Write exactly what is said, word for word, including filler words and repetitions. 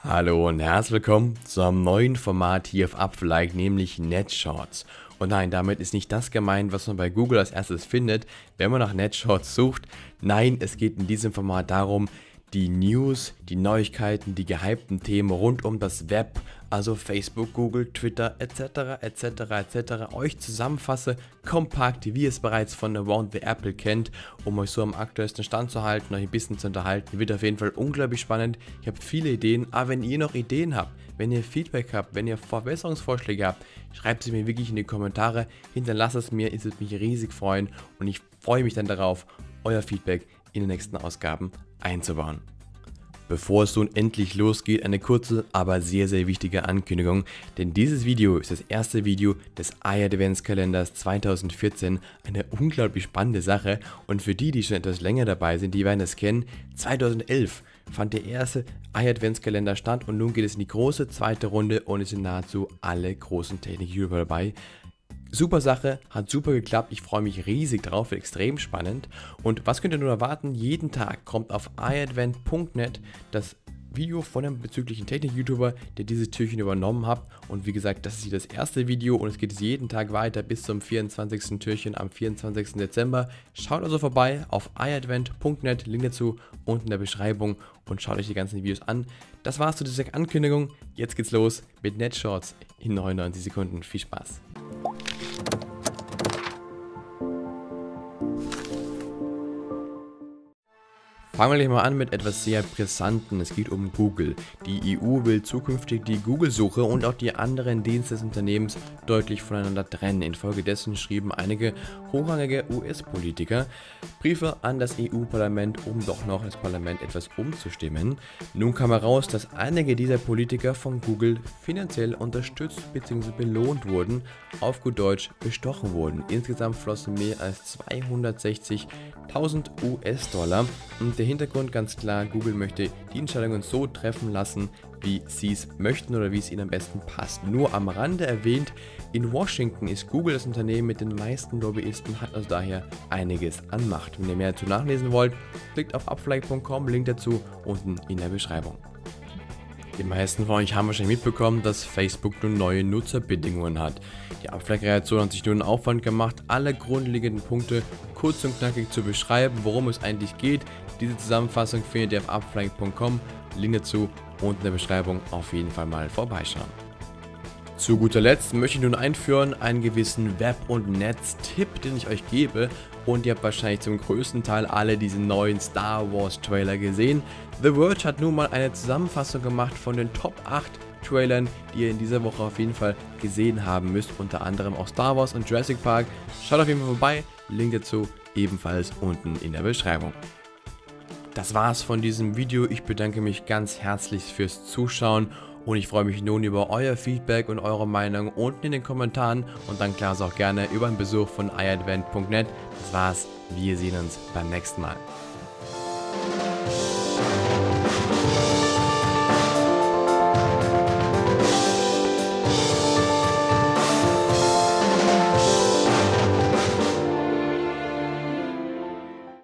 Hallo und herzlich willkommen zu einem neuen Format hier auf Apfelike, nämlich NetShorts. Und nein, damit ist nicht das gemeint, was man bei Google als erstes findet, wenn man nach NetShorts sucht. Nein, es geht in diesem Format darum, die News, die Neuigkeiten, die gehypten Themen rund um das Web, also Facebook, Google, Twitter et cetera et cetera et cetera euch zusammenfasse, kompakt, wie ihr es bereits von Around the Apple kennt, um euch so am aktuellsten Stand zu halten, euch ein bisschen zu unterhalten. Wird auf jeden Fall unglaublich spannend. Ich habe viele Ideen, aber wenn ihr noch Ideen habt, wenn ihr Feedback habt, wenn ihr Verbesserungsvorschläge habt, schreibt sie mir wirklich in die Kommentare, hinterlasst es mir, es würde mich riesig freuen und ich freue mich dann darauf, euer Feedback in den nächsten Ausgaben einzubauen. Bevor es nun endlich losgeht, eine kurze, aber sehr, sehr wichtige Ankündigung, denn dieses Video ist das erste Video des iAdventskalenders zweitausendvierzehn, eine unglaublich spannende Sache und für die, die schon etwas länger dabei sind, die werden es kennen, zweitausendelf fand der erste iAdventskalender statt und nun geht es in die große zweite Runde und es sind nahezu alle großen Technik-YouTuber dabei. Super Sache, hat super geklappt, ich freue mich riesig drauf, wird extrem spannend. Und was könnt ihr nun erwarten? Jeden Tag kommt auf iAdvent punkt net das Video von einem bezüglichen Technik-YouTuber, der dieses Türchen übernommen hat. Und wie gesagt, das ist hier das erste Video und es geht jeden Tag weiter bis zum vierundzwanzigsten Türchen am vierundzwanzigsten Dezember. Schaut also vorbei auf iAdvent punkt net, Link dazu unten in der Beschreibung und schaut euch die ganzen Videos an. Das war's zu dieser Ankündigung. Jetzt geht's los mit NetShorts in neunundneunzig Sekunden. Viel Spaß! Fangen wir gleich mal an mit etwas sehr Brisanten. Es geht um Google. Die E U will zukünftig die Google-Suche und auch die anderen Dienste des Unternehmens deutlich voneinander trennen. Infolgedessen schrieben einige hochrangige U S-Politiker Briefe an das E U-Parlament, um doch noch das Parlament etwas umzustimmen. Nun kam heraus, dass einige dieser Politiker von Google finanziell unterstützt bzw. belohnt wurden, auf gut Deutsch bestochen wurden. Insgesamt flossen mehr als zweihundertsechzigtausend U S-Dollar. Und der Hintergrund ganz klar, Google möchte die Entscheidungen so treffen lassen, wie sie es möchten oder wie es ihnen am besten passt. Nur am Rande erwähnt, in Washington ist Google das Unternehmen mit den meisten Lobbyisten, hat also daher einiges an Macht. Wenn ihr mehr dazu nachlesen wollt, klickt auf apfelike punkt com, Link dazu unten in der Beschreibung. Die meisten von euch haben wahrscheinlich mitbekommen, dass Facebook nun neue Nutzerbedingungen hat. Die Apfelike-Redaktion hat sich nun einen Aufwand gemacht, alle grundlegenden Punkte kurz und knackig zu beschreiben, worum es eigentlich geht. Diese Zusammenfassung findet ihr auf apfelike punkt com, Link dazu unten in der Beschreibung, auf jeden Fall mal vorbeischauen. Zu guter Letzt möchte ich nun einführen einen gewissen Web- und Netz-Tipp, den ich euch gebe. Und ihr habt wahrscheinlich zum größten Teil alle diesen neuen Star Wars Trailer gesehen. The Verge hat nun mal eine Zusammenfassung gemacht von den Top acht Trailern, die ihr in dieser Woche auf jeden Fall gesehen haben müsst. Unter anderem auch Star Wars und Jurassic Park. Schaut auf jeden Fall vorbei. Link dazu ebenfalls unten in der Beschreibung. Das war's von diesem Video. Ich bedanke mich ganz herzlich fürs Zuschauen. Und ich freue mich nun über euer Feedback und eure Meinung unten in den Kommentaren und dann klar auch gerne über einen Besuch von iAdvent punkt net. Das war's, wir sehen uns beim nächsten Mal.